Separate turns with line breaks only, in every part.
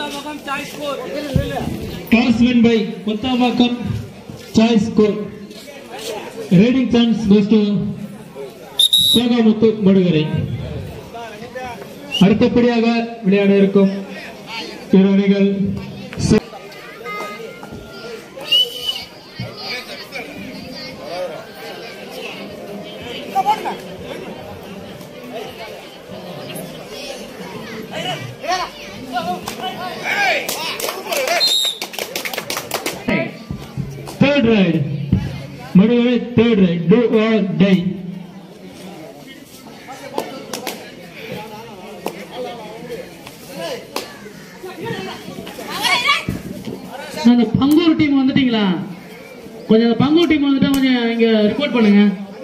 Toss win by Kottambakam choice score. Rating chance goes to Sogamuthu Madugarai. அடுத்தபடியாக விளையாட இருக்கும் இரு அணிகள் third ride. Madugarai third ride. Do or die.
அந்த Bangur team வந்துட்டீங்களா? கொஞ்சம் பங்கூர் டீம் வந்துட்டா கொஞ்சம் இங்க ரிப்போர்ட் பண்ணுங்க.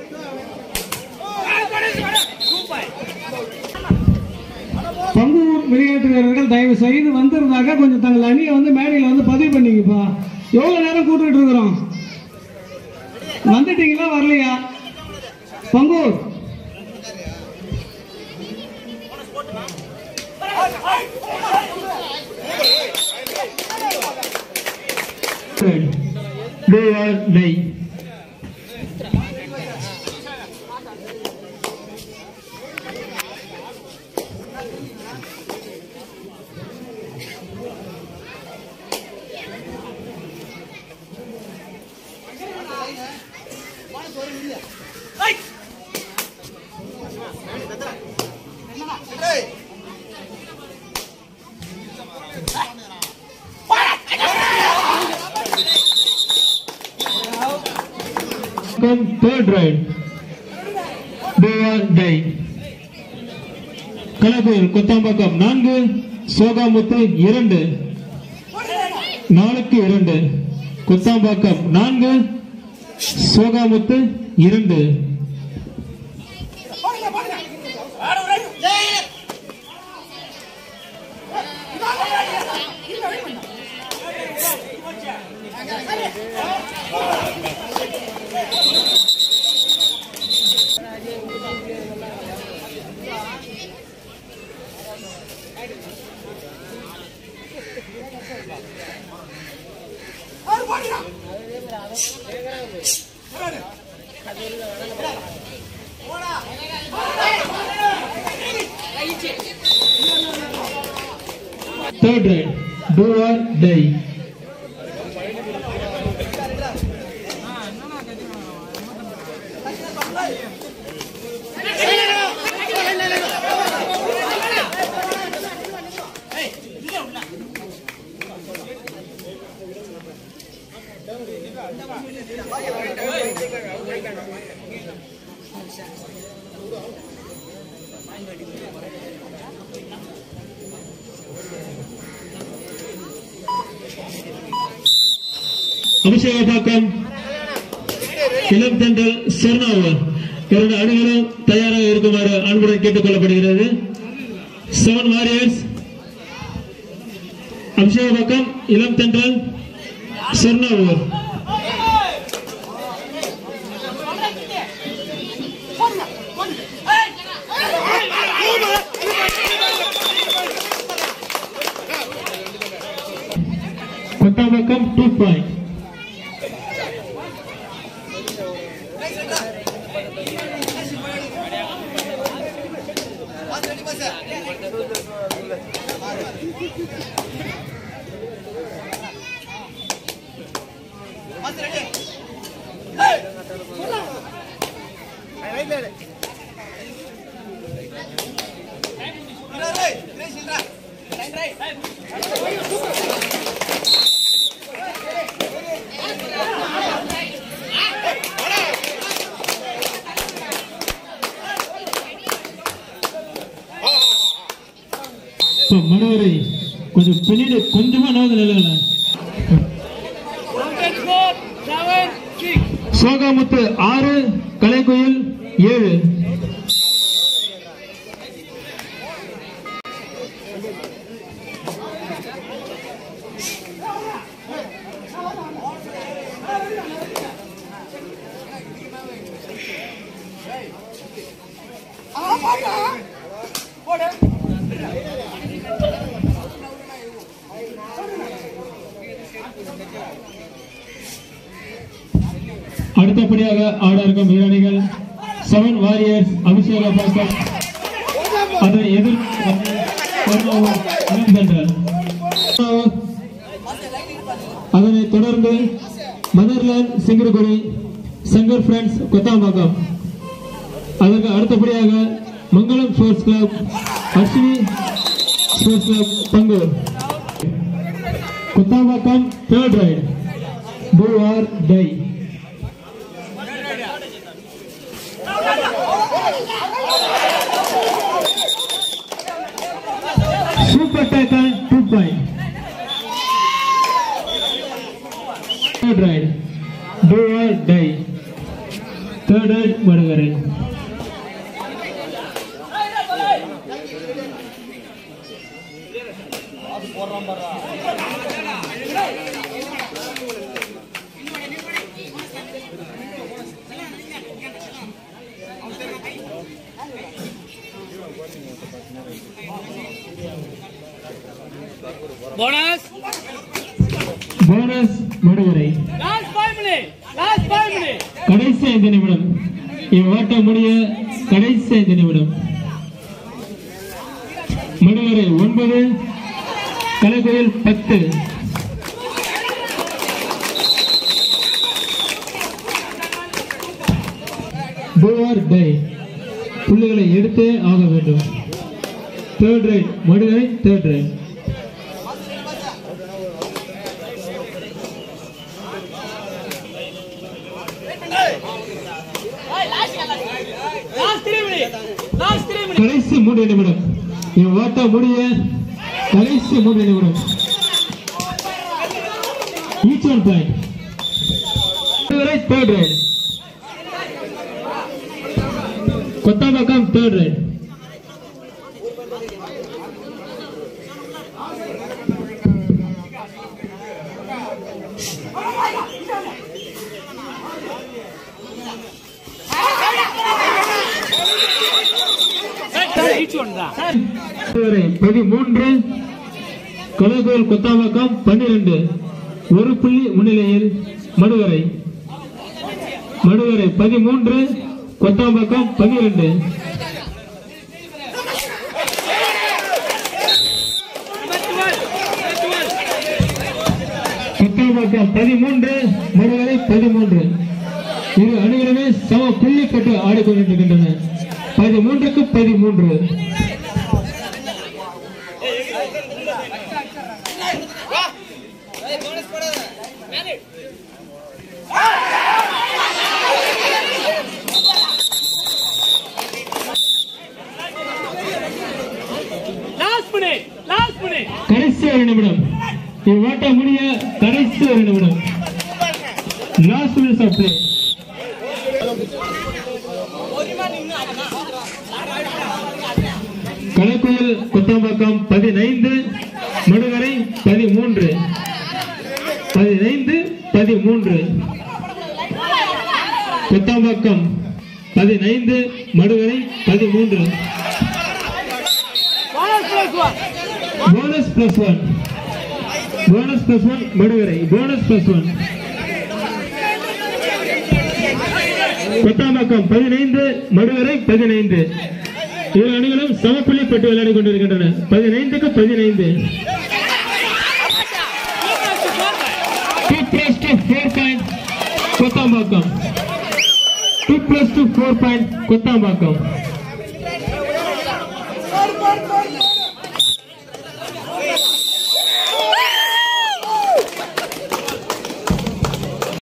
பங்கூர் விளையாட்டு வீரர்கள் தயவு செய்து வந்திருந்தாங்க கொஞ்சம் தங்கள் அணியை வந்து மேடையில் வந்து பதிவு பண்ணிங்கப்பா. எவ்வளவு நேரம் கூட்டிட்டு இருக்கிறோம்? வந்துட்டீங்களா வரலையா? Bangur
do or die. Third ride. Do or die. Kalapur Kottambakam 4 Sogamuthu 2 4-2 Kottambakam 4 Sogamuthu 2. Third ride. Do or die. Abishegapakkam இளம் தென்றல் சொர்ணாவர் இரண்டு அணிகளும் தயாராக இருக்குமாறு அன்புடன் கேட்டுக் கொள்ளப்படுகிறது. 7 வாரியர்ஸ் அபிஷேகப்பாக்கம் இளம் தென்றல் சொர்ணாவர். கொட்டாம்பக்கம் 2 பாயிண்ட். மனோரை கொஞ்சம் பின்னாடி கொஞ்சமா நோது நிலையில சோகாமுத்து 6 கலைக்குயில் 7. அடுத்தபடியாக ஆட இருக்கும் வீரணிகள் 7 வாரியர்ஸ் அபிஷேகபாக்கம், அதனை அதனை தொடர்ந்து மதர்லேண்ட் சிங்கர்குடி சங்கர் ஃப்ரெண்ட்ஸ் கொத்தாம்பாக்கம். அதற்கு அடுத்தபடியாக Mangalam sports club Ashwini sports club Pangur. Kothampakkam third raid do or die. Super tackle 2 point. Third ride do or die. Third ride Madagarai.
Bonus
Madagarai.
Last 5 minutes.
கடைசி 5 நிமிடம். இவ்வாட்ட முடிய கடைசி 5 நிமிடம். மடுகரை 9 கலைக்குயில் 10. Do or die. புள்ளிகளை எடுத்தே ஆக வேண்டும். Third raid Madukarai third raid. கடைசி 3 நிமிடம். இவ்வாட்ட முடிய கடைசி 3 நிமிடம். Each one point. Third raid Kothampakkam third raid. பதிமூன்று கலைக்கோயில் கொத்தாம்பாக்கம் 12. ஒரு புள்ளி முன்னிலையில் மடுகரை 13 கொத்தாம்பாக்கம் 12. கொத்தாம்பாக்கம் 13 மடுகரை 13. இரு அணிகளுமே சம புள்ளி பெற்று ஆடிக்கொண்டிருக்கின்றன. 13க்கு 13. கடைசி 1 நிமிடம். இவ்வாட்ட முடிய கடைசி 1 நிமிடம். Last minutes of play. Kalaikuyil Kothampakkam 15 Madukarai 13. 15-13. Kothampakkam 15 Madukarai 13. Bonus plus 1 Madukarai bonus plus 1. Kothampakkam 15 Madukarai 15. இரு அணிகளும் சமப்புள்ளி பெற்று விளையாடி கொண்டிருக்கின்றன. 15க்கு 15. 2+2 4 பாயிண்ட் கொத்தாம்பாக்கம். 2+2 4 பாயிண்ட் கொத்தாம்பாக்கம்.